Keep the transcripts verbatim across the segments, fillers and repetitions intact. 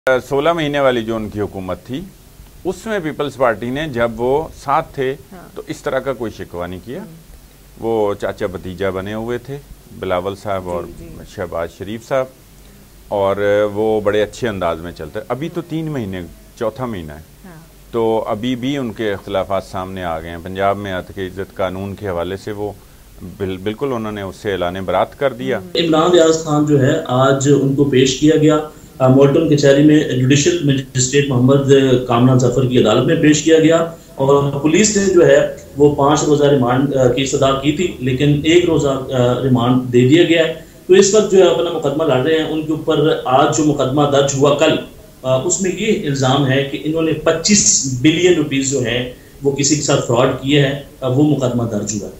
सोलह महीने वाली जो उनकी हुकूमत थी उसमें पीपल्स पार्टी ने जब वो साथ थे हाँ। तो इस तरह का कोई शिकवा नहीं किया। वो चाचा भतीजा बने हुए थे, बिलावल साहब और शहबाज शरीफ साहब, और वो बड़े अच्छे अंदाज में चलते। अभी तो तीन महीने चौथा महीना है हाँ। तो अभी भी उनके इख्तिलाफात सामने आ गए हैं। पंजाब में अहद इज़्ज़त कानून के हवाले से वो बिल, बिल्कुल उन्होंने उससे ऐलान बरात कर दिया। इमरान रियाज खान जो है आज उनको पेश किया गया मॉल्टन कचहरी में, जुडिशल मजिस्ट्रेट मोहम्मद कामरान जफर की अदालत में पेश किया गया, और पुलिस ने जो है वो पाँच रोज़ा रिमांड की सदा की थी, लेकिन एक रोज़ा रिमांड दे दिया गया है। तो इस वक्त जो है अपना मुकदमा लड़ रहे हैं। उनके ऊपर आज जो मुकदमा दर्ज हुआ कल, उसमें ये इल्ज़ाम है कि इन्होंने पच्चीस बिलियन रुपीज़ जो है वो किसी के साथ फ्रॉड किए हैं, वो मुकदमा दर्ज हुआ है।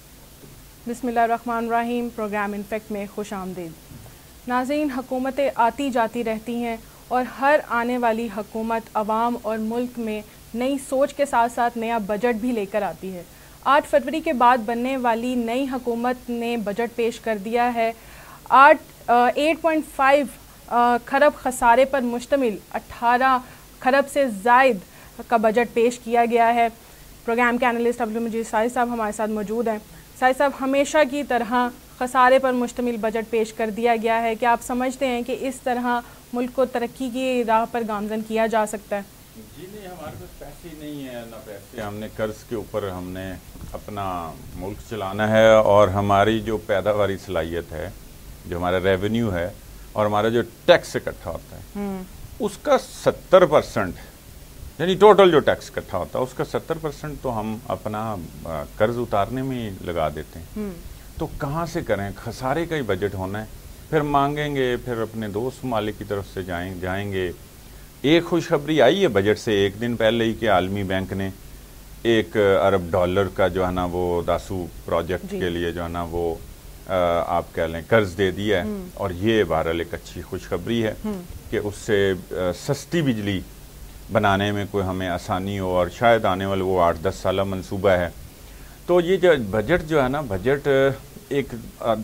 बिस्मिल्लाहिर्रहमानिर्रहीम। प्रोग्राम इनफेक्ट में खुश आमदीद। नाज़रीन, हुकूमतें आती जाती रहती हैं और हर आने वाली हुकूमत अवाम और मुल्क में नई सोच के साथ साथ नया बजट भी लेकर आती है। आठ फरवरी के बाद बनने वाली नई हुकूमत ने बजट पेश कर दिया है। आठ एट पॉइंट फाइव खरब खसारे पर मुश्तमिल अट्ठारह खरब से ज़ायद का बजट पेश किया गया है। प्रोग्राम के एनालिस्ट अब्दुल मजीद साहिब साहब हमारे साथ मौजूद हैं। साहिब साहब, हमेशा की तरह खसारे पर मुश्तमिल बजट पेश कर दिया गया है। क्या आप समझते हैं कि इस तरह मुल्क को तरक्की की राह पर गामजन किया जा सकता है? जी नहीं, हमारे पास पैसे नहीं है ना पैसे, हमने कर्ज के ऊपर हमने अपना मुल्क चलाना है, और हमारी जो पैदावारी सलाहियत है, जो हमारा रेवेन्यू है और हमारा जो टैक्स इकट्ठा होता है उसका सत्तर परसेंट यानी टोटल जो टैक्स इकट्ठा होता है उसका सत्तर परसेंट तो हम अपना कर्ज उतारने में ही लगा देते हैं। तो कहाँ से करें? खसारे का ही बजट होना है, फिर मांगेंगे, फिर अपने दोस्त मालिक की तरफ से जाएं जाएंगे। एक खुशखबरी आई है बजट से एक दिन पहले ही कि आलमी बैंक ने एक अरब डॉलर का जो है ना वो दासू प्रोजेक्ट के लिए जो है ना वो आ, आप कह लें कर्ज दे दिया है, और ये बहरहाल एक अच्छी खुशखबरी है कि उससे आ, सस्ती बिजली बनाने में कोई हमें आसानी हो, और शायद आने वाले वो आठ दस साल मंसूबा है। तो ये जो बजट जो है ना, बजट एक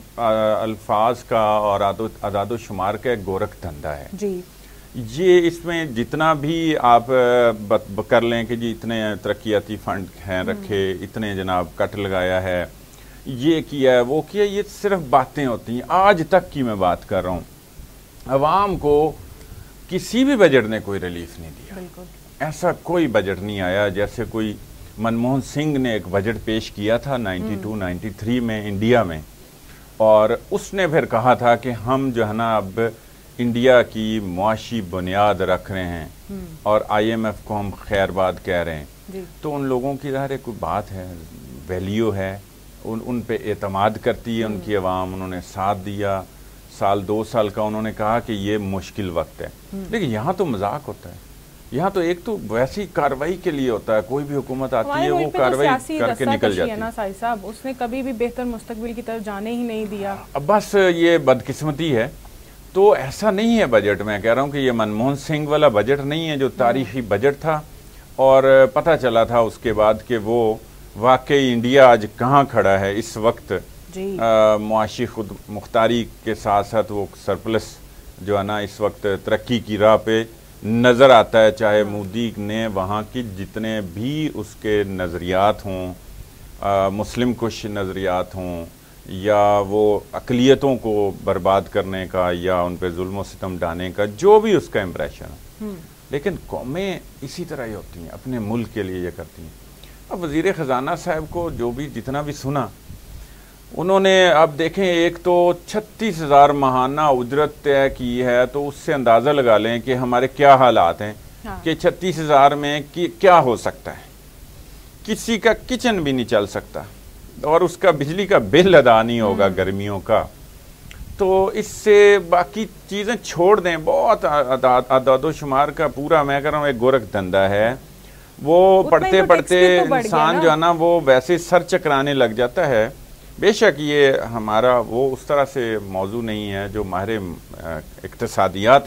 अल्फाज का और आदाद शुमार का एक गोरख धंधा है जी। ये इसमें जितना भी आप कर लें कि जी इतने तरक्याती फंड हैं रखे, इतने जनाब कट लगाया है, ये किया है, वो किया, ये सिर्फ बातें होती हैं। आज तक की मैं बात कर रहा हूँ, अवाम को किसी भी बजट ने कोई रिलीफ नहीं दिया। ऐसा कोई बजट नहीं आया जैसे कोई मनमोहन सिंह ने एक बजट पेश किया था बानवे तिरानवे में इंडिया में, और उसने फिर कहा था कि हम जो है ना अब इंडिया की मुआशी बुनियाद रख रहे हैं और आई एम एफ को हम खैरबाद कह रहे हैं। तो उन लोगों की ज़ाहिर कोई बात है, वैल्यू है, उन उन पे एतमाद करती है उनकी अवाम। उन्होंने साथ दिया, साल दो साल का उन्होंने कहा कि ये मुश्किल वक्त है, लेकिन यहाँ तो मजाक होता है। यहाँ तो एक तो वैसी कार्रवाई के लिए होता है, कोई भी हुकूमत आती है वो कार्रवाई करके निकल जाती है ना साहिब साहब। उसने कभी भी बेहतर मुस्तकबिल की तरफ जाने ही नहीं दिया। अब बस ये बदकिस्मती है। तो ऐसा नहीं है बजट, मैं कह रहा हूँ कि ये मनमोहन सिंह वाला बजट नहीं है जो तारीखी बजट था, और पता चला था उसके बाद कि वो वाकई इंडिया आज कहाँ खड़ा है इस वक्त। मुआशी खुद मुख्तारी के साथ साथ वो सरप्लस जो है ना इस वक्त तरक्की की राह पे नज़र आता है। चाहे मोदी ने वहाँ की जितने भी उसके नज़रियात हों, मुस्लिम कुश नज़रियात हों, या वो अक़लियतों को बर्बाद करने का या उन पे जुल्म सितम डालने का, जो भी उसका इम्प्रेशन है, लेकिन कौमें इसी तरह ही होती हैं, अपने मुल्क के लिए ये करती हैं। अब वज़ीर ख़जाना साहब को जो भी जितना भी सुना उन्होंने, अब देखें, एक तो छत्तीस हज़ार महाना उजरत तय की है, तो उससे अंदाज़ा लगा लें कि हमारे क्या हालात हैं। हाँ। कि छत्तीस हज़ार में कि क्या हो सकता है। किसी का किचन भी नहीं चल सकता, और उसका बिजली का बिल अदा नहीं होगा गर्मियों का। तो इससे बाकी चीज़ें छोड़ दें, बहुत आदाद शुमार का पूरा मैं कह रहा हूँ एक गोरख धंधा है। वो पढ़ते पढ़ते इंसान जो है ना वो वैसे सर चकराने लग जाता है। बेशक ये हमारा वो उस तरह से मौजू नहीं है जो माहिर इक्तिसादियात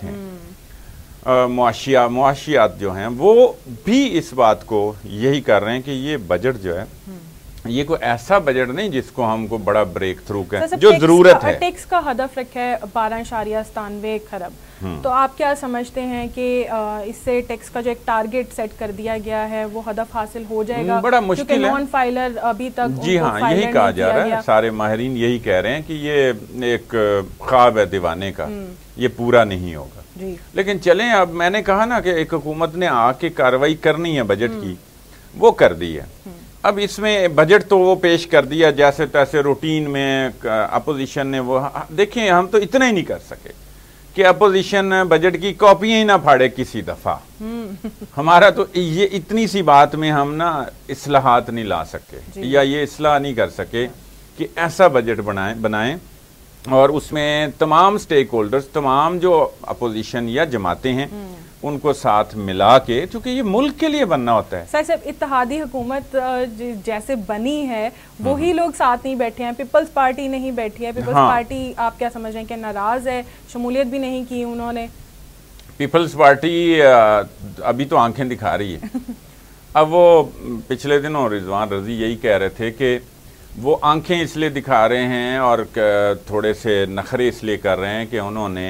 हैं, मुआशिया मुआशियात जो हैं वो भी इस बात को यही कर रहे हैं कि ये बजट जो है ये कोई ऐसा बजट नहीं जिसको हमको बड़ा ब्रेक थ्रू कहें, जो जरूरत है। टैक्स का हदफ रखा है बारह इशारिया सतानवे खरब, तो आप क्या समझते हैं कि इससे टैक्स का जो एक टारगेट सेट कर दिया गया है वो हदफ हासिल हो जाएगा? बड़ा मुश्किल है, नॉन फाइलर अभी तक जी हाँ यही कहा जा रहा है, सारे माहिरीन यही कह रहे हैं कि ये एक ख्वाब है दीवाने का, ये पूरा नहीं होगा जी। लेकिन चलें, अब मैंने कहा ना कि एक हुकूमत ने आके कार्रवाई करनी है बजट की, वो कर दी है। अब इसमें बजट तो वो पेश कर दिया जैसे तैसे रूटीन में, अपोजिशन ने वो, देखिए हम तो इतना ही नहीं कर सके कि अपोजिशन बजट की कॉपियां ही ना फाड़े किसी दफा। हमारा तो ये इतनी सी बात में हम ना इस्लाहात नहीं ला सके या ये इस्लाह नहीं कर सके कि ऐसा बजट बनाएं बनाएं और उसमें तमाम स्टेक होल्डर्स, तमाम जो अपोजिशन या जमातें हैं उनको साथ मिला के, क्योंकि ये मुल्क के लिए बनना होता है। सर साहब, इत्तेहादी हुकूमत जैसे बनी है वही लोग साथ नहीं बैठे हैं, पीपल्स पार्टी नहीं बैठी है। पीपल्स हाँ। पार्टी आप क्या समझ रहे हैं कि नाराज है, शमूलियत भी नहीं की उन्होंने? पीपल्स पार्टी अभी तो आंखें दिखा रही है। अब वो पिछले दिनों रिजवान रजी यही कह रहे थे कि वो आंखें इसलिए दिखा रहे हैं और थोड़े से नखरे इसलिए कर रहे हैं कि उन्होंने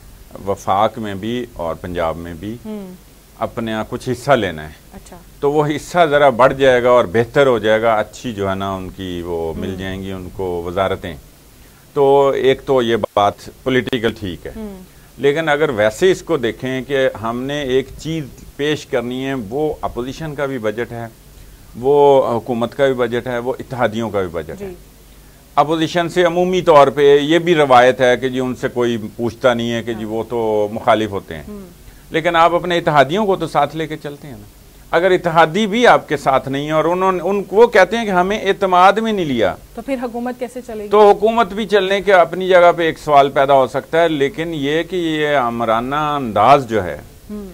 वफाक में भी और पंजाब में भी अपने यहाँ कुछ हिस्सा लेना है। अच्छा। तो वो हिस्सा ज़रा बढ़ जाएगा और बेहतर हो जाएगा, अच्छी जो है ना उनकी वो मिल जाएंगी उनको वजारतें। तो एक तो ये बात पॉलिटिकल ठीक है, लेकिन अगर वैसे इसको देखें कि हमने एक चीज़ पेश करनी है, वो अपोजिशन का भी बजट है, वो हुकूमत का भी बजट है, वो इत्तेहादियों का भी बजट है। अपोजिशन से अमूमी तौर पे ये भी रवायत है कि जी उनसे कोई पूछता नहीं है कि जी वो तो मुखालिफ होते हैं, लेकिन आप अपने इत्तेहादियों को तो साथ लेके चलते हैं ना। अगर इत्तेहादी भी आपके साथ नहीं है और उन्होंने उन वो कहते हैं कि हमें एतमाद में नहीं लिया, तो फिर हुकूमत कैसे चलेगी? तो हुकूमत भी चलने के अपनी जगह पे एक सवाल पैदा हो सकता है, लेकिन ये कि ये आमराना अंदाज जो है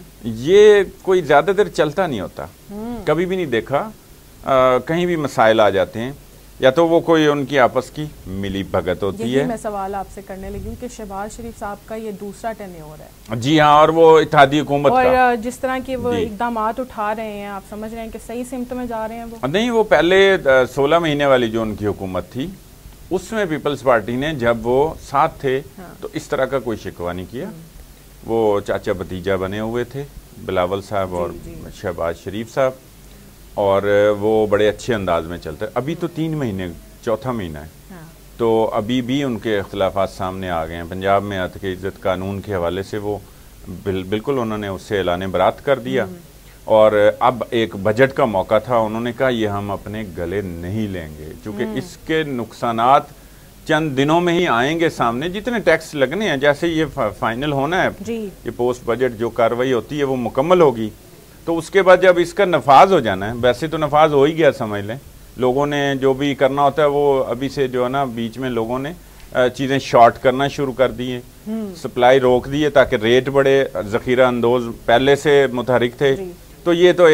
ये कोई ज्यादा देर चलता नहीं होता, कभी भी नहीं देखा। आ, कहीं भी मसाइल आ जाते हैं या तो वो कोई उनकी आपस की मिली भगत होती है। मैं सवाल आपसे करने लगी हूँ कि शहबाज शरीफ साहब का ये दूसरा टेन्योर है। जी हाँ, और वो इत्तेहादी हुकूमत और का जिस तरह के वो इकदाम उठा रहे हैं, आप समझ रहे हैं कि सही सिमत में जा रहे हैं वो? नहीं, वो पहले सोलह महीने वाली जो उनकी हुकूमत थी उसमें पीपल्स पार्टी ने जब वो साथ थे हाँ। तो इस तरह का कोई शिकवा नहीं किया। वो चाचा भतीजा बने हुए थे, बिलावल साहब और शहबाज शरीफ साहब, और वो बड़े अच्छे अंदाज में चलते। अभी तो तीन महीने चौथा महीना है हाँ। तो अभी भी उनके इख्तिलाफात सामने आ गए हैं। पंजाब में अहद इज़्ज़त कानून के हवाले से वो बिल, बिल्कुल उन्होंने उससे ऐलान बरात कर दिया, और अब एक बजट का मौका था, उन्होंने कहा ये हम अपने गले नहीं लेंगे, क्योंकि इसके नुकसानात चंद दिनों में ही आएंगे सामने। जितने टैक्स लगने हैं, जैसे ये फाइनल होना है, ये पोस्ट बजट जो कार्रवाई होती है वो मुकम्मल होगी, तो उसके बाद जब इसका नफाज हो जाना है, वैसे तो नफाज हो ही गया समझ लें, लोगों ने जो भी करना होता है वो अभी से जो है ना बीच में लोगों ने चीज़ें शॉर्ट करना शुरू कर दी है, सप्लाई रोक दी है ताकि रेट बढ़े, ज़ख़ीरा अंदोज पहले से मुतहरिक थे। तो ये तो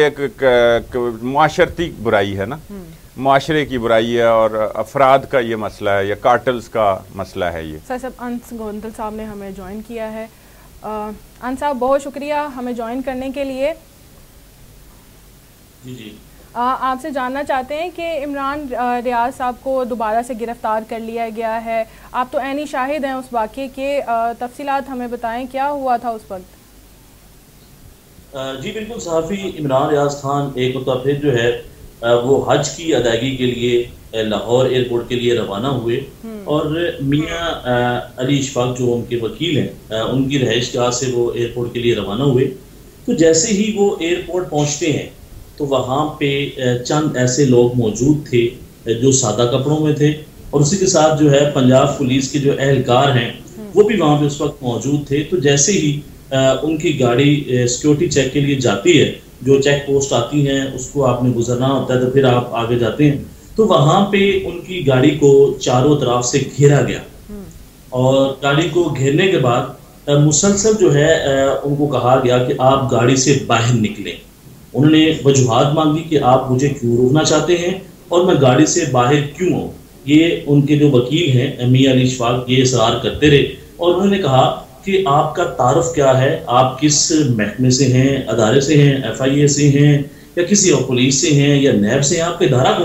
एक मुआशरती बुराई है ना, मुआशरे की बुराई है और अफराद का ये मसला है या कार्टल्स का मसला है। ये सर साहब अंस गोंदल साहब ने हमें ज्वाइन किया है। अंस साहब बहुत शुक्रिया हमें ज्वाइन करने के लिए। जी जी आपसे जानना चाहते हैं कि इमरान रियाज साहब को दोबारा से गिरफ्तार कर लिया गया है, आप तो ऐनी शाहिद हैं उस वाक़े के, तफसीलात हमें बताएं क्या हुआ था उस वक्त? जी बिल्कुल, सहाफ़ी इमरान रियाज खान एक मरतबा फिर जो है वो हज की अदायगी के लिए लाहौर एयरपोर्ट के लिए रवाना हुए, और मियाँ अली इशफाक जो उनके वकील हैं उनकी रहाइश गाह से वो एयरपोर्ट के लिए रवाना हुए। तो जैसे ही वो एयरपोर्ट पहुँचते हैं तो वहाँ पे चंद ऐसे लोग मौजूद थे जो सादा कपड़ों में थे, और उसी के साथ जो है पंजाब पुलिस के जो एहलकार हैं वो भी वहाँ पे उस वक्त मौजूद थे। तो जैसे ही उनकी गाड़ी सिक्योरिटी चेक के लिए जाती है, जो चेक पोस्ट आती हैं उसको आपने गुजरना होता है, तो फिर आप आगे जाते हैं, तो वहाँ पे उनकी गाड़ी को चारों तरफ से घेरा गया, और गाड़ी को घेरने के बाद मुसलसल जो है उनको कहा गया कि आप गाड़ी से बाहर निकलें। उन्होंने वजूहात मांगी कि आप मुझे क्यों रोकना चाहते हैं और मैं गाड़ी से बाहर क्यों हूँ। ये उनके जो वकील हैं मियां अली इशफाक ये इसरार करते रहे, और उन्होंने कहा कि आपका तारुफ क्या है, आप किस महकमे से हैं, अदारे से हैं, एफ आई ए से हैं या किसी और पुलिस से हैं या नैब से हैं, आपका इदारा कौन सा है।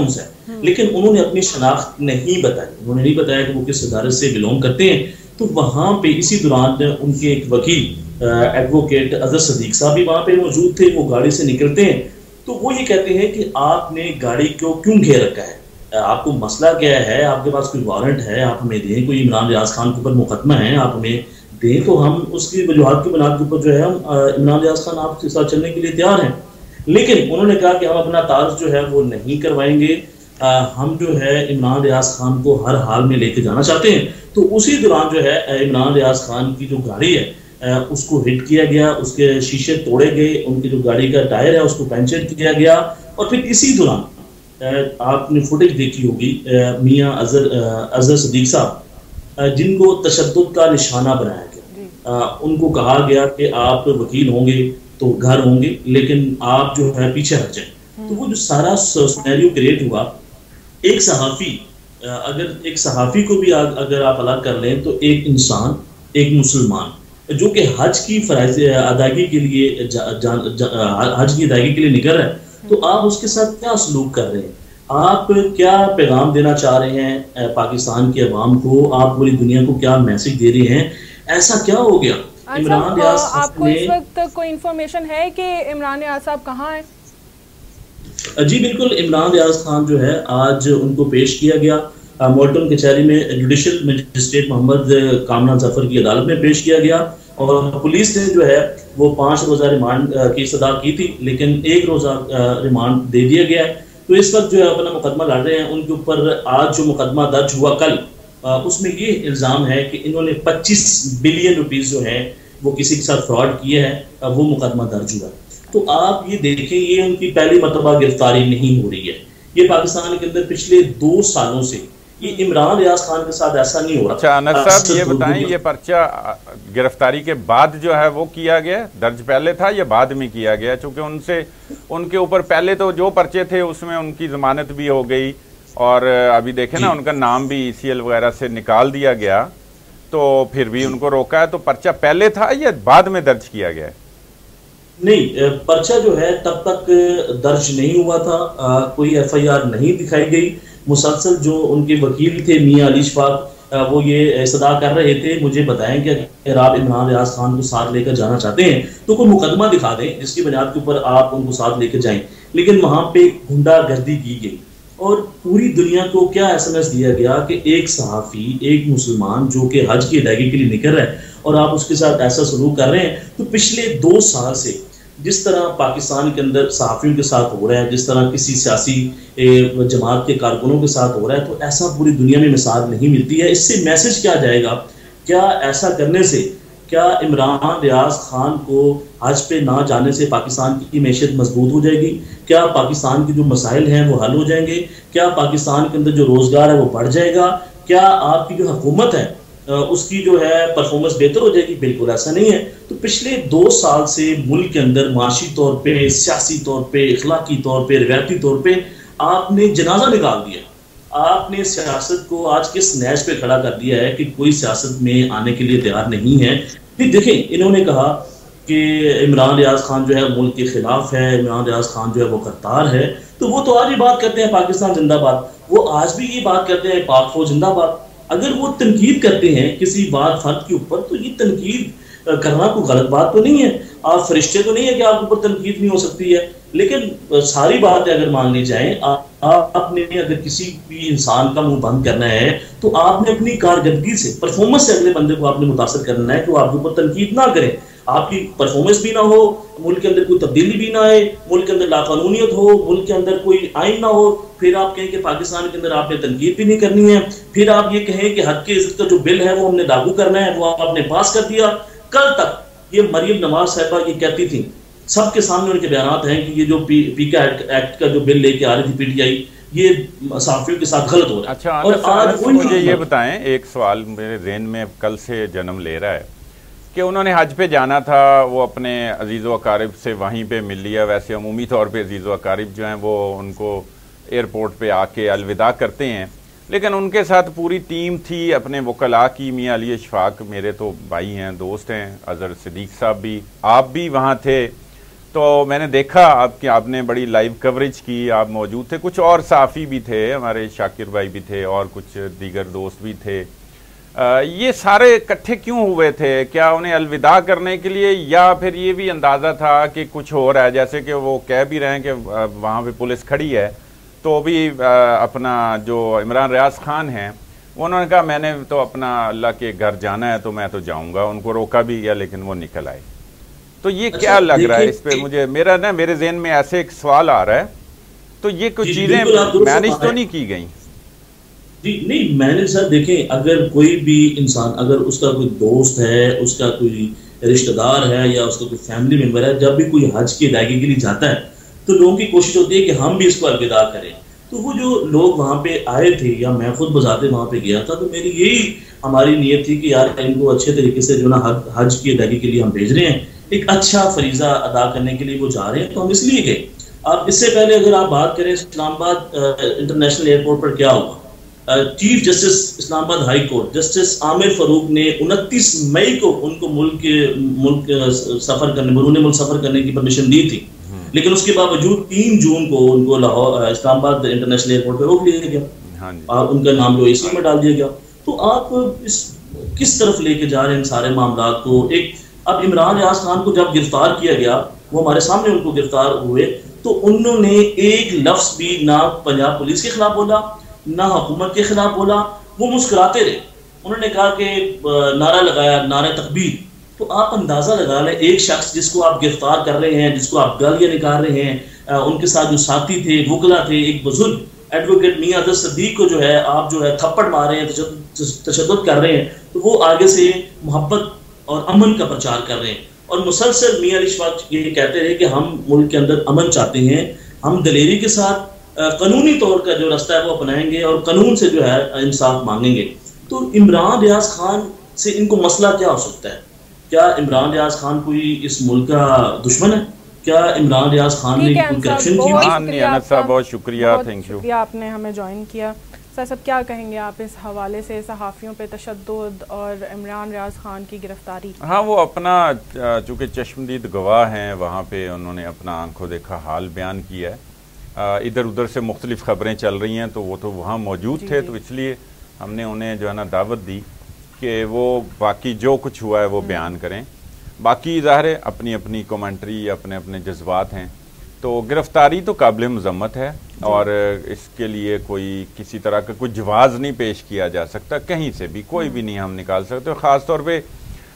لیکن انہوں نے اپنی شناخت نہیں بتائی، انہوں نے نہیں بتایا کہ وہ کس ادارے سے بلونگ کرتے ہیں. تو وہاں پہ اسی دوران ان کے ایک وکیل ایڈوکیٹ اظہر صدیق صاحب بھی وہاں پہ موجود تھے. وہ گاڑی سے نکلتے ہیں تو وہ یہ کہتے ہیں کہ آپ نے گاڑی کو کیوں گھیر رکھا ہے، آپ کو مسئلہ کیا ہے، آپ کے پاس کوئی وارنٹ ہے، آپ ہمیں دیں، کوئی عمران ریاض خان کے اوپر مقدمہ ہے، آپ ہمیں دیں تو ہم اس کی وجوہات کی بنیاد کے اوپر جو ہے ہم عمران ریاض خان آپ کے ساتھ چلنے کے لیے تیار ہیں. لیکن انہوں نے کہا کہ ہم اپنا تعارف جو ہے وہ نہیں کروائیں گے، ہم جو ہے عمران ریاض خان کو ہر حال میں لے کے جانا چاہتے ہیں. تو اسی دوران جو ہے عمران ریاض خان کی جو گاڑی ہے اس کو ہٹ کیا گیا، اس کے شیشے توڑے گئے، ان کی جو گاڑی کا ٹائر ہے اس کو پنچر کیا گیا. اور پھر اسی دوران آپ نے فوٹیج دیکھی ہوگی میاں اظہر اظہر صدیق صاحب جن کو تشدد کا نشانہ بنایا گیا، ان کو کہا گیا کہ آپ وکیل ہوں گے تو گھر ہوں گے لیکن آپ جو ہے پیچھے ہٹ جائیں. تو وہ جو سارا سینیریو کریٹ ہوا، ایک صحافی اگر ایک صحافی کو بھی اگر آپ الگ کر لیں تو ایک انسان، ایک مسلمان جو کہ حج کی فرائض ادائیگی کے لیے حج کی ادائیگی کے لیے نکل رہا ہے، تو آپ اس کے ساتھ کیا سلوک کر رہے ہیں، آپ کیا پیغام دینا چاہ رہے ہیں پاکستان کے عوام کو، آپ پوری دنیا کو کیا میسج دے رہے ہیں، ایسا کیا ہو گیا؟ عمران ریاض خان آپ کو اس وقت کوئی انفارمیشن ہے کہ عمران ریاض صاحب کہاں ہیں؟ جی بالکل، عمران ریاض خان جو ہے آج ان کو پیش کیا گیا مولٹن کچہری میں، جوڈیشل مجسٹریٹ محمد کامنا ظفر کی عدالت میں پیش کیا گیا. اور پولیس نے جو ہے وہ پانچ روزہ ریمانڈ کی استدعا کی تھی لیکن ایک روزہ ریمانڈ دے دیا گیا ہے. تو اس وقت جو ہے اپنا مقدمہ لڑ رہے ہیں. ان کے اوپر آج جو مقدمہ درج ہوا کل، اس میں یہ الزام ہے کہ انہوں نے پچیس بلین روپیز جو ہیں وہ کسی کے ساتھ فراڈ کیے ہیں، وہ مقدمہ درج ہوا. تو آپ یہ دیکھیں، یہ ان کی پہلی مرتبہ گرفتاری نہیں ہو رہی ہے. یہ پاکستان کے اندر پچھلے دو سالوں سے یہ عمران ریاض خان کے ساتھ ایسا نہیں ہو رہا. اچھا انس صاحب یہ بتائیں، یہ پرچہ گرفتاری کے بعد جو ہے وہ کیا گیا، درج پہلے تھا یا بعد میں کیا گیا؟ چونکہ ان سے ان کے اوپر پہلے تو جو پرچے تھے اس میں ان کی ضمانت بھی ہو گئی اور ابھی دیکھیں نا ان کا نام بھی ای سی ایل وغیرہ سے نکال دیا گیا، تو پھر بھی ان کو روکا ہے. تو پرچہ پہلے تھا یا بعد میں درج کیا گیا ہے؟ نہیں، پرچہ جو ہے تب تک درج نہیں ہوا تھا، کوئی ایف آئی آر نہیں دکھائی گئی. مسلسل جو ان کے وکیل تھے میاں علی شفاق، وہ یہ استدعا کر رہے تھے مجھے بتائیں کہ اگر آپ عمران ریاض خان کو ساتھ لے کر جانا چاہتے ہیں تو کوئی مقدمہ دکھا دیں جس کی بنیاد کے اوپر آپ ان کو ساتھ لے کر جائیں. لیکن وہاں پہ گنڈا گردی کی گئی اور پوری دنیا کو کیا ایس ایم ایس دیا گیا کہ ایک صحافی، ایک مسلمان جو کہ حج کی ادائیگی کے لیے نکل رہا ہے اور آپ اس کے ساتھ ایسا سلوک کر رہے ہیں. تو پچھلے دو سال سے جس طرح پاکستان کے اندر صحافیوں کے ساتھ ہو رہا ہے، جس طرح کسی سیاسی جماعت کے کارکنوں کے ساتھ ہو رہا ہے، تو ایسا پوری دنیا میں مثال نہیں ملتی ہے. اس سے میسج کیا جائے گا؟ کیا ایسا کرنے سے کیا عمران ریاض خان کو حج پہ نہ جانے سے پاکستان کی معیشت مضبوط ہو جائے گی؟ کیا پاکستان کے جو مسائل ہیں وہ حل ہو جائیں گے؟ کیا پاکستان کے اندر جو روزگار ہے وہ بڑھ جائے گا؟ کیا آپ کی جو حکومت ہے اس کی جو ہے پرفارمنس بہتر ہو جائے گی؟ بالکل ایسا نہیں ہے. تو پچھلے دو سال سے ملک کے اندر معاشی طور پہ، سیاسی طور پہ، اخلاقی طور پہ، روایتی طور پہ آپ نے جنازہ نکال دیا. آپ نے سیاست کو آج کس نیز پہ کھڑا کر دیا ہے کہ کوئی سیاست میں آنے کے لیے تیار نہیں ہے. دیکھیں، انہوں نے کہا کہ عمران ریاض خان جو ہے ملک کے خلاف ہے، عمران ریاض خان جو ہے وہ غدار ہے. تو وہ تو آج بھی بات کرتے ہیں پاکستان زندہ باد، وہ آج بھی یہ بات کرتے ہیں پاک فوج زندہ باد. اگر وہ تنقید کرتے ہیں کسی بات فرد کے اوپر تو یہ تنقید کرنا کوئی غلط بات تو نہیں ہے. آپ فرشتے تو نہیں ہے کہ آپ کے اوپر تنقید نہیں ہو سکتی ہے. لیکن ساری باتیں اگر مان لی جائیں، آپ نے اگر کسی بھی انسان کا منہ بند کرنا ہے تو آپ نے اپنی کارکردگی سے، پرفارمنس سے اگلے بندے کو آپ نے متاثر کرنا ہے کہ وہ آپ کے اوپر تنقید نہ کرے. آپ کی پرفارمنس بھی نہ ہو، ملک کے اندر کوئی تبدیلی بھی نہ آئے، ملک کے اندر لاقانونیت ہو، ملک کے اندر کوئی آئین نہ ہو، پھر آپ کہیں کہ پاکستان کے اندر آپ نے تنقید بھی نہیں کرنی ہے. پھر آپ یہ کہیں کہ حد کی عزت کا جو بل ہے وہ ہم نے لاگو کرنا ہے، وہ آپ نے پاس کر دیا. کل تک یہ مریم نواز صاحبہ یہ کہتی تھی، سب کے سامنے ان کے بیانات ہیں کہ یہ جو پی پی کا ایکٹ کا جو بل لے کے آ رہی تھی پی ٹی آئی، یہ صحافیوں کے ساتھ غلط ہو رہا ہے. اچھا اور آج مجھے یہ بتائیں، ایک سوال میرے ذہن میں کل سے جنم لے رہا ہے کہ انہوں نے حج پہ جانا تھا، وہ اپنے عزیز و اقارب سے وہیں پہ مل لیا. ویسے عمومی طور پہ عزیز و اقارب جو ہیں وہ ان کو ایئرپورٹ پہ آ کے الوداع کرتے ہیں، لیکن ان کے ساتھ پوری ٹیم تھی اپنے وکلاء کی. میاں علی اشفاق میرے تو بھائی ہیں، دوست ہیں، اظہر صدیق صاحب بھی، آپ بھی وہاں تھے. تو میں نے دیکھا آپ کی آپ نے بڑی لائیو کوریج کی، آپ موجود تھے، کچھ اور صحافی بھی تھے، ہمارے شاکر بھائی بھی تھے اور کچھ دیگر دوست بھی تھے. یہ سارے اکٹھے کیوں ہوئے تھے؟ کیا انہیں الوداع کرنے کے لیے، یا پھر یہ بھی اندازہ تھا کہ کچھ ہو رہا ہے؟ جیسے کہ وہ کہہ بھی رہے ہیں کہ وہاں پہ پولیس کھڑی ہے، تو بھی اپنا جو عمران ریاض خان ہیں انہوں نے کہا میں نے تو اپنا اللہ کے گھر جانا ہے تو میں تو جاؤں گا. ان کو روکا بھی گیا لیکن وہ نکل آئے. تو یہ کیا لگ رہا ہے اس پہ؟ مجھے میرا نا میرے ذہن میں ایسے ایک سوال آ رہا ہے. تو یہ کچھ چیزیں مینیج تو نہیں کی گئیں؟ جی نہیں، مینیج سر دیکھیں، اگر کوئی بھی انسان، اگر اس کا کوئی دوست ہے، اس کا کوئی رشتہ دار ہے یا اس کا کوئی فیملی ممبر ہے، جب بھی کوئی حج کی ادائیگی کے لیے جاتا ہے تو لوگوں کی کوشش ہوتی ہے کہ ہم بھی اس کو الوداع کریں. تو وہ جو لوگ وہاں پہ آئے تھے یا میں خود بذاتے وہاں پہ گیا تھا، تو میری یہی ہماری نیت تھی کہ یار ان کو اچھے طریقے سے جو نا حج کی ادائیگی کے لیے ہم بھیج رہے ہیں، ایک اچھا فریضہ ادا کرنے کے لیے وہ جا رہے ہیں، تو ہم اس لیے گئے. اب اس سے پہلے اگر آپ بات کریں اسلام آباد انٹرنیشنل ایئرپورٹ پر کیا ہوا، chief justice Islamabad high court justice Aamir Farooq نے انتیس مئی کو ان کو ملک ملک سفر کرنے بیرون ملک سفر کرنے کی پرمیشن دی تھی، لیکن اس کے باوجود تین جون کو ان کو لاہور اسلام آباد انٹرنیشنل ایئرپورٹ پہ روک لیا گیا اور ان کا نام جو اے سی میں ڈال دیا گیا. تو آپ اس کس طرف لے کے جا رہے ہیں ان سارے معاملات کو؟ ایک اب عمران ریاض خان کو جب گرفتار کیا گیا، وہ ہمارے سامنے ان کو گرفتار ہوئے، تو انہوں نے ایک لفظ بھی نہ پنجاب پولیس کے خلاف بولا نہ حکومت کے خلاف بولا. وہ مسکراتے رہے. انہوں نے کہا کہ نعرہ لگایا، نعرہ تکبیر. تو آپ اندازہ لگا لیں، ایک شخص جس کو آپ گرفتار کر رہے ہیں، جس کو آپ گالیاں نکال رہے ہیں، ان کے ساتھ جو ساتھی تھے، وکلا تھے، ایک بزرگ ایڈوکیٹ میاں عبد الصدیق کو جو ہے آپ جو ہے تھپڑ مار رہے ہیں، تشدد کر رہے ہیں، تو وہ آگے سے محبت اور امن کا پرچار کر رہے ہیں. اور مسلسل میاں علی شفاق یہ کہتے رہے کہ ہم ملک کے اندر امن چاہتے ہیں، ہم دلیری کے ساتھ قانونی طور کا جو رستہ ہے وہ اپنائیں گے اور قانون سے جو ہے انصاف مانگیں گے. تو عمران ریاض خان سے ان کو مسئلہ کیا ہو سکتا ہے؟ کیا عمران ریاض خان کوئی اس ملک کا دشمن ہے؟ کیا عمران ریاض خان نے کوئی کرپشن کی؟ انس صاحب بہت شکریہ، تھینک یو، شکریہ آپ نے ہمیں جوائن کیا. سر صاحب کیا کہیں گے آپ اس حوالے سے، صحافیوں پہ تشدد اور عمران ریاض خان کی گرفتاری؟ ہاں، وہ اپنا چونکہ چشمدید گواہ ہیں، وہاں پہ انہوں نے اپنا آنکھوں دیکھا حال بیان کیا ہے. ادھر ادھر سے مختلف خبریں چل رہی ہیں، تو وہ تو وہاں موجود تھے، تو اس لیے ہم نے انہیں جو ہے نا دعوت دی کہ وہ باقی جو کچھ ہوا ہے وہ بیان کریں. باقی ظاہر ہے اپنی اپنی کومنٹری، اپنے اپنے جذبات ہیں. تو گرفتاری تو قابل مذمت ہے اور اس کے لیے کوئی کسی طرح کا کوئی جواز نہیں پیش کیا جا سکتا، کہیں سے بھی کوئی بھی نہیں ہم نکال سکتے. خاص طور پہ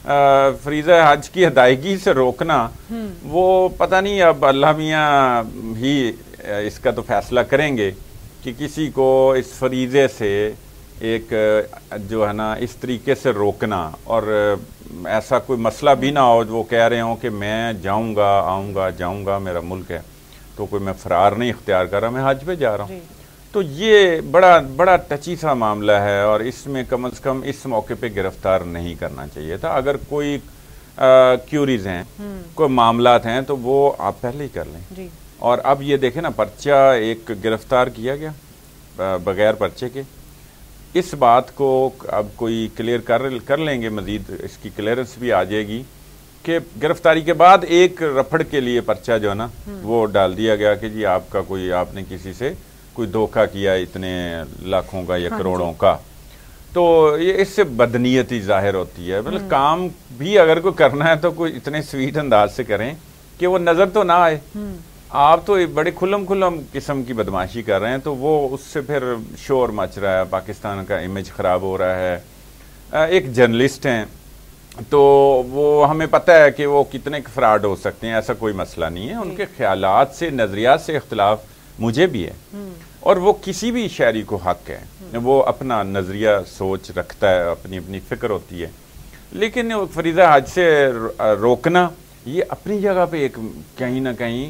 فریضہ حج کی ادائیگی سے روکنا، وہ پتہ نہیں اب اللہ میاں ہی اس کا تو فیصلہ کریں گے کہ کسی کو اس فریضے سے ایک جو ہے نا اس طریقے سے روکنا، اور ایسا کوئی مسئلہ بھی نہ ہو وہ کہہ رہے ہوں کہ میں جاؤں گا، آؤں گا، جاؤں گا، میرا ملک ہے، تو کوئی میں فرار نہیں اختیار کر رہا، میں حج پہ جا رہا ہوں. تو یہ بڑا بڑا ٹچی سا معاملہ ہے اور اس میں کم از کم اس موقع پہ گرفتار نہیں کرنا چاہیے تھا. اگر کوئی کیوریز ہیں، کوئی معاملات ہیں، تو وہ آپ پہلے ہی کر لیں. اور اب یہ دیکھیں نا، پرچہ ایک گرفتار کیا گیا بغیر پرچے کے. اس بات کو اب کوئی کلیئر کر کر لیں گے، مزید اس کی کلیئرنس بھی آ جائے گی کہ گرفتاری کے بعد ایک رفڑ کے لیے پرچہ جو ہے نا وہ ڈال دیا گیا کہ جی آپ کا کوئی، آپ نے کسی سے کوئی دھوکہ کیا اتنے لاکھوں کا یا کروڑوں کا. تو یہ اس سے بدنیتی ظاہر ہوتی ہے. مطلب کام بھی اگر کوئی کرنا ہے تو کوئی اتنے سویٹ انداز سے کریں کہ وہ نظر تو نہ آئے. آپ تو بڑے کھلم کھلم قسم کی بدماشی کر رہے ہیں، تو وہ اس سے پھر شور مچ رہا ہے، پاکستان کا امیج خراب ہو رہا ہے. ایک جرنلسٹ ہیں تو وہ ہمیں پتہ ہے کہ وہ کتنے فراڈ ہو سکتے ہیں، ایسا کوئی مسئلہ نہیں ہے. ان کے خیالات سے، نظریات سے اختلاف مجھے بھی ہے، اور وہ کسی بھی شہری کو حق ہے، وہ اپنا نظریہ سوچ رکھتا ہے، اپنی اپنی فکر ہوتی ہے. لیکن فریضہ حج سے روکنا یہ اپنی جگہ پہ ایک کہیں نہ کہیں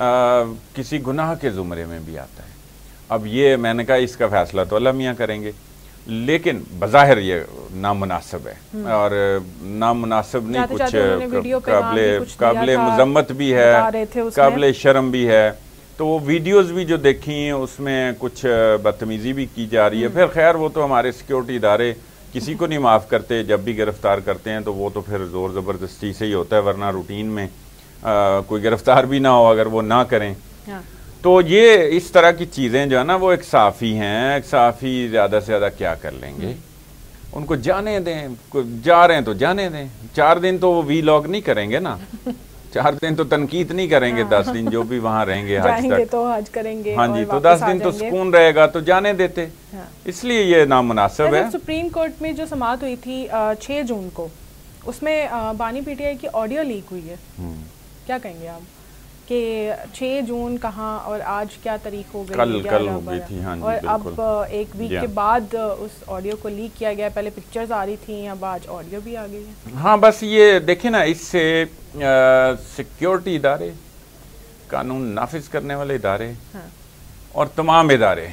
کسی گناہ کے زمرے میں بھی آتا ہے. اب یہ میں نے کہا اس کا فیصلہ تو اللہ میاں کریں گے، لیکن بظاہر یہ نامناسب ہے، اور نامناسب نہیں، کچھ قابل قابل مذمت بھی ہے، قابل شرم بھی ہے. تو وہ ویڈیوز بھی جو دیکھی اس میں کچھ بدتمیزی بھی کی جا رہی ہے. پھر خیر وہ تو ہمارے سیکیورٹی ادارے کسی کو نہیں معاف کرتے، جب بھی گرفتار کرتے ہیں تو وہ تو پھر زور زبردستی سے ہی ہوتا ہے، ورنہ روٹین میں आ, कोई गिरफ्तार भी ना हो अगर वो ना करें। हाँ। तो ये इस तरह की चीज़ें जो है ना वो एक साफ़ी हैं, एक साफ़ी ज़्यादा से ज़्यादा क्या कर लेंगे, उनको जाने दें, जा रहे हैं तो जाने दें। चार दिन तो वो वी लॉग नहीं करेंगे ना, चार दिन तो तनकीद नहीं करेंगे, हाँ। दस दिन जो भी वहाँ रहेंगे हज तक तो हज करेंगे। हाँ जी, तो दस दिन तो सुकून रहेगा तो जाने देते। हाँ। इसलिए ये नामुनासिब है। सुप्रीम कोर्ट में जो समाअत हुई थी छह जून को, उसमें बानी पीटीआई की ऑडियो लीक हुई है, क्या कहेंगे आप कि छह जून कहाँ और आज क्या तारीख हो गई? कल कल हो गई थी। हाँ जी, और अब एक वीक के बाद उस ऑडियो को लीक किया गया। पहले पिक्चर्स आ रही थी, अब आज ऑडियो भी आ गई है। हाँ, बस ये देखें ना, इससे सिक्योरिटी इदारे, कानून नाफिज करने वाले इदारे, हाँ, और तमाम इदारे,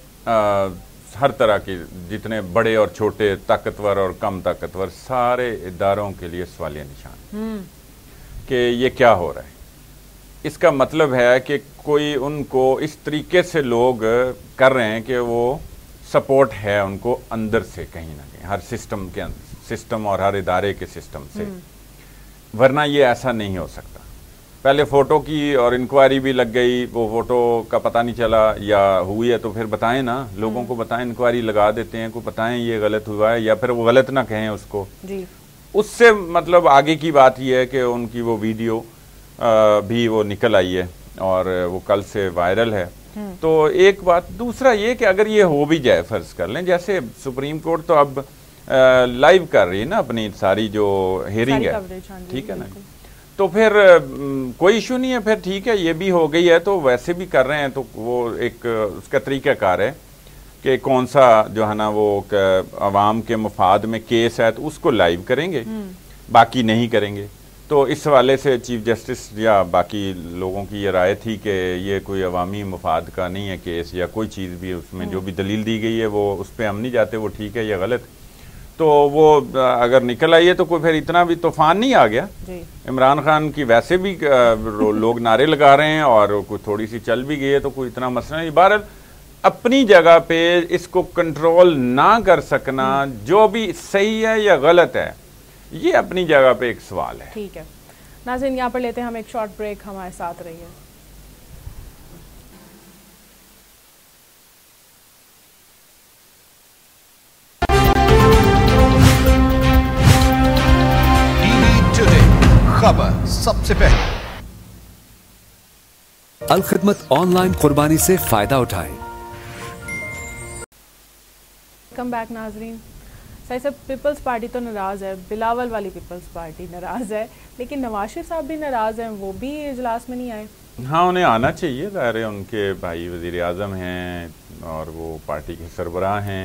हर तरह के जितने बड़े और छोटे, ताकतवर और कम ताकतवर, सारे इदारों के लिए सवालिया निशान कि ये क्या हो रहा है। इसका मतलब है कि कोई उनको इस तरीके से लोग कर रहे हैं कि वो सपोर्ट है उनको अंदर से कहीं ना कहीं, हर सिस्टम के सिस्टम और हर इदारे के सिस्टम से, वरना ये ऐसा नहीं हो सकता। पहले फ़ोटो की और इंक्वायरी भी लग गई, वो फ़ोटो का पता नहीं चला या हुई है तो फिर बताएं ना, लोगों को बताएं, इंक्वायरी लगा देते हैं, को बताएं ये गलत हुआ है, या फिर वो गलत ना कहें उसको जी। उससे मतलब आगे की बात ये है कि उनकी वो वीडियो आ, भी वो निकल आई है और वो कल से वायरल है। तो एक बात, दूसरा ये कि अगर ये हो भी जाए, फर्ज कर लें, जैसे सुप्रीम कोर्ट तो अब आ, लाइव कर रही है ना अपनी सारी जो हियरिंग है, ठीक है ना, तो फिर कोई इशू नहीं है, फिर ठीक है, ये भी हो गई है तो वैसे भी कर रहे हैं, तो वो एक उसका तरीक़ाकार है कि कौन सा जो है ना वो अवाम के मफाद में केस है तो उसको लाइव करेंगे, बाकी नहीं करेंगे। तो इस हवाले से चीफ जस्टिस या बाकी लोगों की ये राय थी कि ये कोई अवामी मफाद का नहीं है केस, या कोई चीज़ भी उसमें जो भी दलील दी गई है वो उस पर हम नहीं जाते वो ठीक है या गलत। तो वो अगर निकल आई है तो कोई फिर इतना भी तूफान नहीं आ गया। इमरान खान की वैसे भी लोग नारे लगा रहे हैं और कोई थोड़ी सी चल भी गई है तो कोई इतना मसला नहीं। बहरहाल अपनी जगह पे इसको कंट्रोल ना कर सकना, जो भी सही है या गलत है, ये अपनी जगह पे एक सवाल है। ठीक है नाज़रीन, यहाँ पर लेते हैं हम एक शॉर्ट ब्रेक, हमारे साथ रहिए। खबर सबसे पहले, अल खिदमत ऑनलाइन कुर्बानी से फायदा उठाएं। कम बैक नाजरीन। सही सब, पीपल्स पार्टी तो नाराज़ है, बिलावल वाली पीपल्स पार्टी नाराज़ है, लेकिन नवाज शरीफ साहब भी नाराज़ हैं, वो भी इजलास में नहीं आए। हाँ, उन्हें आना चाहिए, ज़ाहिर है उनके भाई वज़ीर आज़म हैं और वो पार्टी के सरबराह हैं,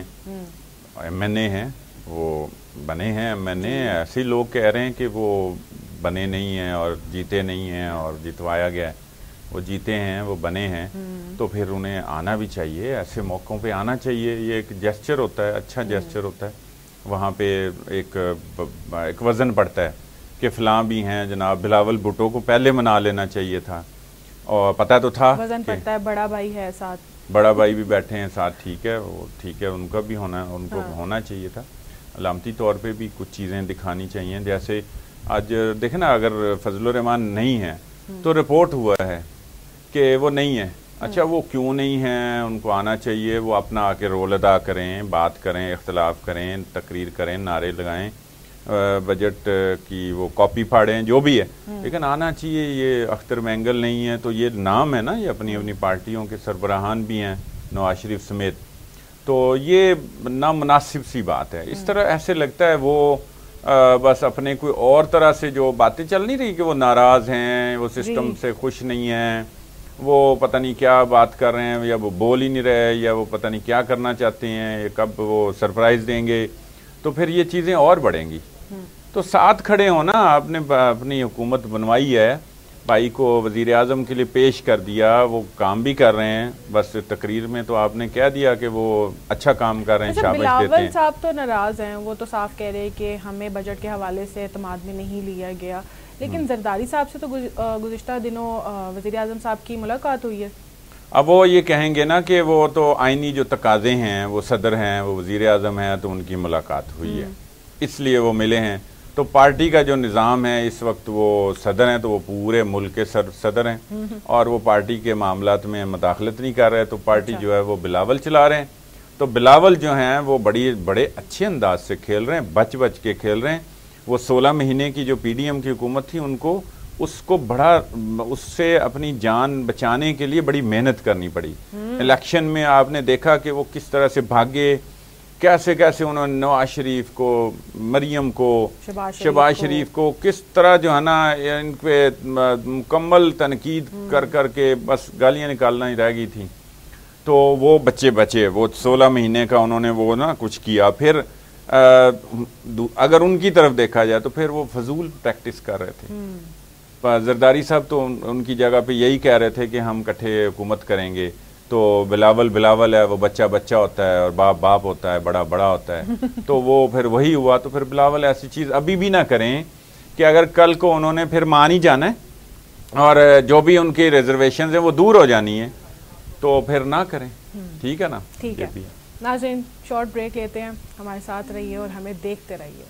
एम एन ए हैं, वो बने हैं एम एन ए। ऐसे लोग कह रहे हैं कि वो बने नहीं हैं और जीते नहीं हैं और जितवाया गया है, वो जीते हैं, वो बने हैं, तो फिर उन्हें आना भी चाहिए, ऐसे मौक़ों पे आना चाहिए। ये एक जेस्चर होता है, अच्छा जेस्चर होता है, वहाँ पे एक एक वज़न पड़ता है कि फ़लाँ भी हैं जनाब। बिलावल भुट्टो को पहले मना लेना चाहिए था, और पता तो था वज़न पड़ता है, बड़ा भाई है साथ, बड़ा भाई भी बैठे हैं साथ, ठीक है, वो ठीक है, उनका भी होना उनको हाँ। होना चाहिए था। अलामती तौर पे भी कुछ चीज़ें दिखानी चाहिए, जैसे आज देखे ना, अगर फजलुर रहमान नहीं है तो रिपोर्ट हुआ है कि वो नहीं है। अच्छा, वो क्यों नहीं है, उनको आना चाहिए, वो अपना आके रोल अदा करें, बात करें, इख्तलाफ करें, तकरीर करें, नारे लगाएं, बजट की वो कॉपी फाड़ें, जो भी है, लेकिन आना चाहिए। ये अख्तर मैंगल नहीं है तो ये नाम है ना, ये अपनी अपनी पार्टियों के सरबराहान भी हैं नवाज शरीफ समेत, तो ये नामुनासिब सी बात है। इस तरह ऐसे लगता है वो आ, बस अपने कोई और तरह से जो बातें चल नहीं रही कि वो नाराज़ हैं, वो सिस्टम से खुश नहीं हैं, वो पता नहीं क्या बात कर रहे हैं, या वो बोल ही नहीं रहे, या वो पता नहीं क्या करना चाहते हैं, कब वो सरप्राइज़ देंगे, तो फिर ये चीज़ें और बढ़ेंगी। तो साथ खड़े हो ना, आपने अपनी हुकूमत बनवाई है, भाई को वज़ीर आज़म के लिए पेश कर दिया, वो काम भी कर रहे हैं, बस तकरीर में तो आपने कह दिया कि वो अच्छा काम कर रहे हैं, शाबाश देते हैं। बिलावल साहब तो नाराज़ हैं, वो तो साफ कह रहे हैं कि हमें बजट के हवाले से एतमाद में नहीं लिया गया, लेकिन जरदारी साहब से तो गुज़िश्ता दिनों वज़ीर आज़म साहब की मुलाकात हुई है। अब वो ये कहेंगे ना कि वो तो आइनी जो तकाज़े हैं, वो सदर हैं, वो वज़ीर आज़म हैं, तो उनकी मुलाकात हुई है, इसलिए वो मिले हैं। تو پارٹی کا جو نظام ہے اس وقت وہ صدر ہیں تو وہ پورے ملک کے صدر ہیں اور وہ پارٹی کے معاملات میں مداخلت نہیں کر رہے، تو پارٹی جو ہے وہ بلاول چلا رہے ہیں. تو بلاول جو ہیں وہ بڑی بڑے اچھے انداز سے کھیل رہے ہیں، بچ بچ کے کھیل رہے ہیں. وہ سولہ مہینے کی جو پی ڈی ایم کی حکومت تھی ان کو اس کو بڑا اس سے اپنی جان بچانے کے لیے بڑی محنت کرنی پڑی. الیکشن میں آپ نے دیکھا کہ وہ کس طرح سے بھاگے، کیسے کیسے انہوں نے نواز شریف کو، مریم کو، شہباز شریف کو کس طرح جو ہے نا ان پہ مکمل تنقید کر کر کے بس گالیاں نکالنا ہی رہ گئی تھی. تو وہ بچے بچے وہ سولہ مہینے کا انہوں نے وہ نا کچھ کیا. پھر اگر ان کی طرف دیکھا جائے تو پھر وہ فضول پریکٹس کر رہے تھے. زرداری صاحب تو ان کی جگہ پہ یہی کہہ رہے تھے کہ ہم اکٹھے حکومت کریں گے. تو بلاول بلاول ہے، وہ بچہ بچہ ہوتا ہے اور باپ باپ ہوتا ہے، بڑا بڑا ہوتا ہے. تو وہ پھر وہی ہوا. تو پھر بلاول ایسی چیز ابھی بھی نہ کریں کہ اگر کل کو انہوں نے پھر مان ہی جانا ہے اور جو بھی ان کی ریزرویشنز ہیں وہ دور ہو جانی ہیں تو پھر نہ کریں. ٹھیک ہے نا؟ ٹھیک ہے ناظرین، شارٹ بریک لیتے ہیں، ہمارے ساتھ رہیے اور ہمیں دیکھتے رہیے.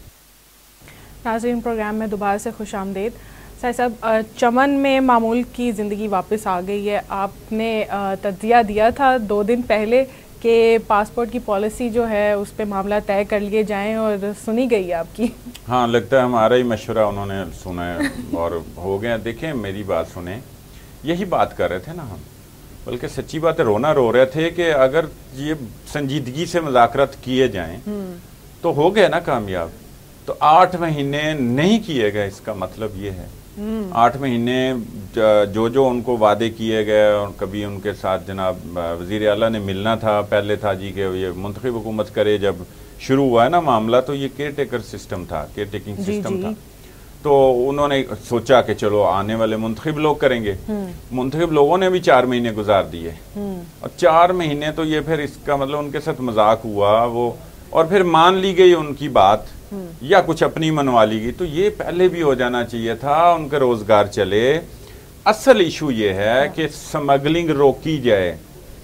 ناظرین، پروگرام میں دوبارہ سے خوش آمدید. سر صاحب، چمن میں معمول کی زندگی واپس آ گئی ہے. آپ نے تجزیہ دیا تھا دو دن پہلے کہ پاسپورٹ کی پالیسی جو ہے اس پہ معاملہ طے کر لیے جائیں اور سنی گئی ہے آپ کی. ہاں، لگتا ہے ہمارا ہی مشورہ انہوں نے سنا ہے اور ہو گیا. دیکھیں میری بات سنیں، یہی بات کر رہے تھے نا ہم، بلکہ سچی بات ہے رونا رو رہے تھے کہ اگر یہ سنجیدگی سے مذاکرات کیے جائیں تو ہو گئے نا کامیاب. تو آٹھ مہینے نہیں کیے گئے، اس کا مطلب یہ ہے آٹھ مہینے جو جو ان کو وعدے کیے گئے، اور کبھی ان کے ساتھ جناب وزیر اعلیٰ نے ملنا تھا، پہلے تھا جی کہ یہ منتخب حکومت کرے. جب شروع ہوا ہے نا معاملہ تو یہ کیئر ٹیکر سسٹم تھا، کیئر ٹیکنگ سسٹم تھا. تو انہوں نے سوچا کہ چلو آنے والے منتخب لوگ کریں گے. منتخب لوگوں نے بھی چار مہینے گزار دیے اور چار مہینے تو یہ پھر اس کا مطلب ان کے ساتھ مذاق ہوا وہ، اور پھر مان لی گئی ان کی بات یا کچھ اپنی منوا لی گئی. تو یہ پہلے بھی ہو جانا چاہیے تھا، ان کا روزگار چلے. اصل ایشو یہ ہے کہ سمگلنگ روکی جائے.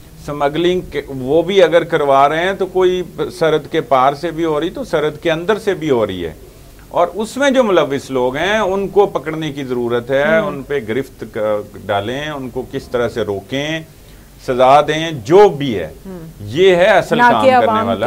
سمگلنگ وہ بھی اگر کروا رہے ہیں تو کوئی سرحد کے پار سے بھی ہو رہی تو سرحد کے اندر سے بھی ہو رہی ہے، اور اس میں جو ملوث لوگ ہیں ان کو پکڑنے کی ضرورت ہے. ان پہ گرفت ڈالیں، ان کو کس طرح سے روکیں، سزا دیں، جو بھی ہے. یہ ہے اصل کام کرنے والا.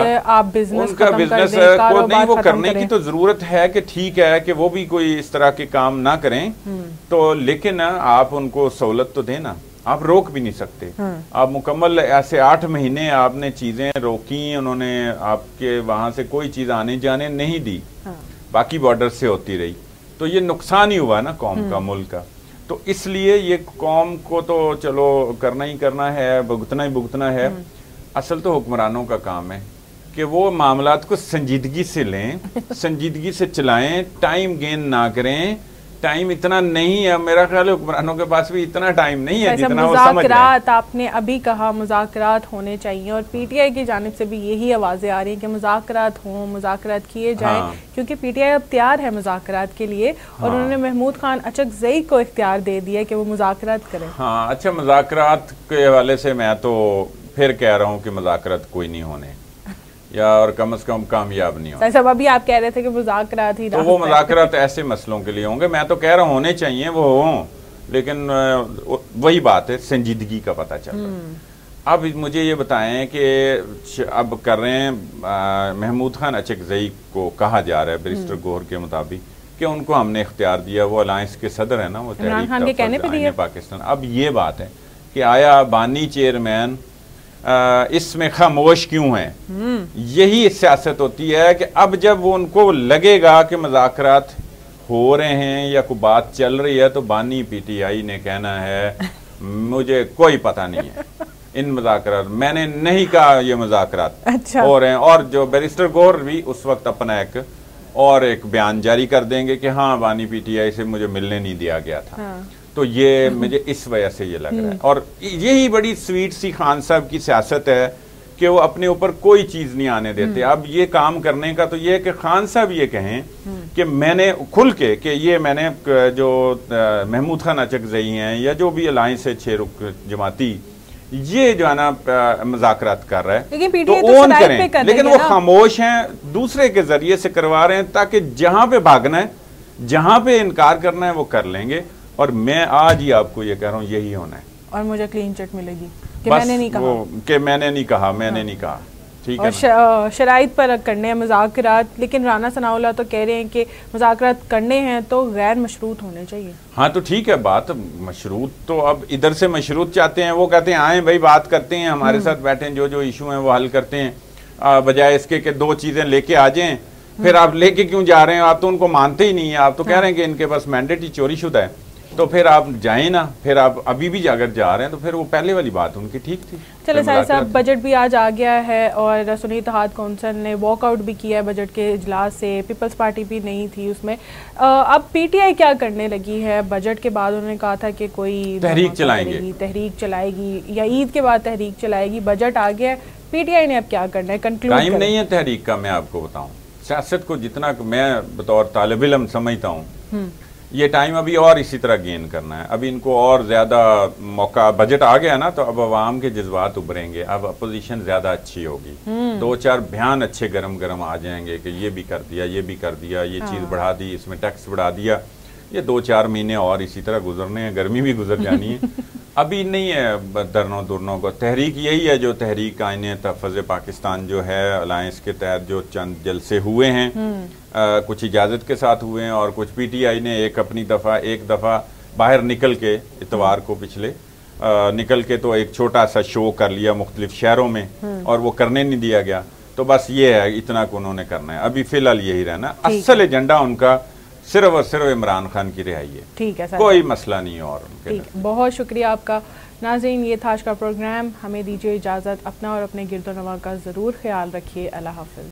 ان کا بزنس کو نہیں وہ کرنے کی تو ضرورت ہے کہ ٹھیک ہے کہ وہ بھی کوئی اس طرح کے کام نہ کریں تو، لیکن آپ ان کو سہولت تو دیں نا. آپ روک بھی نہیں سکتے. آپ مکمل ایسے آٹھ مہینے آپ نے چیزیں روکی، انہوں نے آپ کے وہاں سے کوئی چیز آنے جانے نہیں دی، باقی بارڈر سے ہوتی رہی. تو یہ نقصان ہی ہوا نا قوم کا، ملک کا. تو اس لیے یہ قوم کو تو چلو کرنا ہی کرنا ہے، بھگتنا ہی بھگتنا ہے. اصل تو حکمرانوں کا کام ہے کہ وہ معاملات کو سنجیدگی سے لیں، سنجیدگی سے چلائیں، ٹائم گین نہ کریں. ٹائم اتنا نہیں ہے، میرا خیال ہے حکمرانوں کے پاس بھی اتنا ٹائم نہیں ہے جتنا وہ سمجھ رہے ہیں. مذاکرات آپ نے ابھی کہا مذاکرات ہونے چاہیے، اور پی ٹی آئی کی جانب سے بھی یہی آوازیں آ رہی ہیں کہ مذاکرات ہوں، مذاکرات کیے جائیں، کیونکہ پی ٹی آئی اب تیار ہے مذاکرات کے لیے، اور انہوں نے محمود خان اچکزئی کو اختیار دے دیا کہ وہ مذاکرات کریں. ہاں اچھا، مذاکرات کے حوالے سے میں تو پھر کہہ رہا ہوں کہ مذاکرات کوئی نہیں ہونے، یا اور کم از کم کامیاب نہیں ہونے. صاحب ابھی آپ کہہ رہے تھے کہ مذاکرات ہی، تو وہ مذاکرات ایسے مسئلوں کے لیے ہوں گے. میں تو کہہ رہا ہوں ہونے چاہیے وہ ہوں، لیکن وہی بات ہے سنجیدگی کا پتہ چل رہا ہے. اب مجھے یہ بتائیں کہ اب کر رہے ہیں محمود خان اچکزئی کو کہا جا رہا ہے بیرسٹر گوہر کے مطابق کہ ان کو ہم نے اختیار دیا، وہ الائنس کے صدر ہیں نا، وہ تحریک پاکستان. اب یہ بات ہے کہ آیا بانی چیئرمین اس میں خاموش کیوں ہیں؟ یہی سیاست ہوتی ہے کہ اب جب وہ ان کو لگے گا کہ مذاکرات ہو رہے ہیں یا کوئی بات چل رہی ہے تو بانی پی ٹی آئی نے کہنا ہے مجھے کوئی پتہ نہیں ہے ان مذاکرات، میں نے نہیں کہا یہ مذاکرات ہو رہے ہیں. اور جو بیرسٹر گوہر بھی اس وقت اپنا ایک اور ایک بیان جاری کر دیں گے کہ ہاں بانی پی ٹی آئی سے مجھے ملنے نہیں دیا گیا تھا. تو یہ مجھے اس وجہ سے یہ لگ رہا ہے. اور یہی بڑی سویٹ سی خان صاحب کی سیاست ہے کہ وہ اپنے اوپر کوئی چیز نہیں آنے دیتے. اب یہ کام کرنے کا تو یہ ہے کہ خان صاحب یہ کہیں کہ میں نے کھل کے کہ یہ میں نے جو محمود خان اچکزئی ہیں یا جو بھی الائنس ہے چھ رخ جماعتی، یہ جو ہے نا مذاکرات کر رہا ہے لیکن پی ٹی تو آئی تو اون شرائط کریں، پہ کر لیکن رہی وہ ہے نا۔ خاموش ہیں، دوسرے کے ذریعے سے کروا رہے ہیں تاکہ جہاں پہ بھاگنا ہے، جہاں پہ انکار کرنا ہے وہ کر لیں گے، اور میں آج ہی آپ کو یہ کہہ رہا ہوں یہی ہونا ہے، اور مجھے کلین چٹ ملے گی کہ میں نے نہیں بس کہا، وہ کہ میں نے نہیں کہا میں نے نہیں کہا، ٹھیک ہے اور نا؟ شرائط پر کرنے ہیں مذاکرات، لیکن رانا ثناء اللہ تو کہہ رہے ہیں کہ مذاکرات کرنے ہیں تو غیر مشروط ہونے چاہیے۔ ہاں تو ٹھیک ہے، بات مشروط تو اب ادھر سے مشروط چاہتے ہیں، وہ کہتے ہیں آئیں بھائی بات کرتے ہیں، ہمارے ساتھ بیٹھیں، جو جو ایشو ہیں وہ حل کرتے ہیں، بجائے اس کے کہ دو چیزیں لے کے آ جائیں، پھر آپ لے کے کیوں جا رہے ہیں؟ آپ تو ان کو مانتے ہی نہیں ہیں، آپ تو کہہ رہے ہیں کہ ان کے پاس مینڈیٹ ہی چوری شدہ ہے، تو پھر آپ جائیں نا، پھر آپ ابھی بھی اگر جا رہے ہیں تو پھر وہ پہلے والی بات ان کی ٹھیک تھی۔ چلے سارے صاحب، بجٹ بھی آج آ گیا ہے اور سنی اتحاد کونسل نے واک آؤٹ بھی کیا ہے بجٹ کے اجلاس سے، پیپلز پارٹی بھی نہیں تھی اس میں، اب پی ٹی آئی کیا کرنے لگی ہے؟ بجٹ کے بعد انہوں نے کہا تھا کہ کوئی تحریک چلائیں گے، تحریک چلائے گی یا عید کے بعد تحریک چلائے گی، بجٹ آ گیا ہے، پی ٹی آئی نے اب کیا کرنا ہے؟ کنکلوڈ ٹائم نہیں ہے تحریک کا، میں آپ کو بتاؤں، سیاست کو جتنا میں بطور طالب علم سمجھتا ہوں، یہ ٹائم ابھی اور اسی طرح گین کرنا ہے، ابھی ان کو اور زیادہ موقع، بجٹ آ گیا نا تو اب عوام کے جذبات ابھریں گے، اب اپوزیشن زیادہ اچھی ہوگی، دو چار بیان اچھے گرم گرم آ جائیں گے کہ یہ بھی کر دیا، یہ بھی کر دیا، یہ چیز بڑھا دی، اس میں ٹیکس بڑھا دیا، یہ دو چار مہینے اور اسی طرح گزرنے ہیں، گرمی بھی گزر جانی ہے، ابھی نہیں ہے درنوں درنوں کو۔ تحریک یہی ہے جو تحریک آئین تحفظ پاکستان جو ہے الائنس کے تحت جو چند جلسے ہوئے ہیں، کچھ اجازت کے ساتھ ہوئے ہیں اور کچھ پی ٹی آئی نے ایک اپنی دفعہ ایک دفعہ باہر نکل کے اتوار کو پچھلے نکل کے تو ایک چھوٹا سا شو کر لیا مختلف شہروں میں، اور وہ کرنے نہیں دیا گیا، تو بس یہ ہے اتنا کو انہوں نے کرنا ہے، ابھی فی الحال یہی رہنا، اصل ایجنڈا ان کا صرف اور صرف عمران خان کی رہائی ہے، ٹھیک ہے، کوئی مسئلہ نہیں اور ان کے۔ بہت شکریہ آپ کا۔ ناظرین، یہ تھا آج کا پروگرام، ہمیں دیجیے اجازت، اپنا اور اپنے گرد و نواح کا ضرور خیال رکھیے، اللہ حافظ۔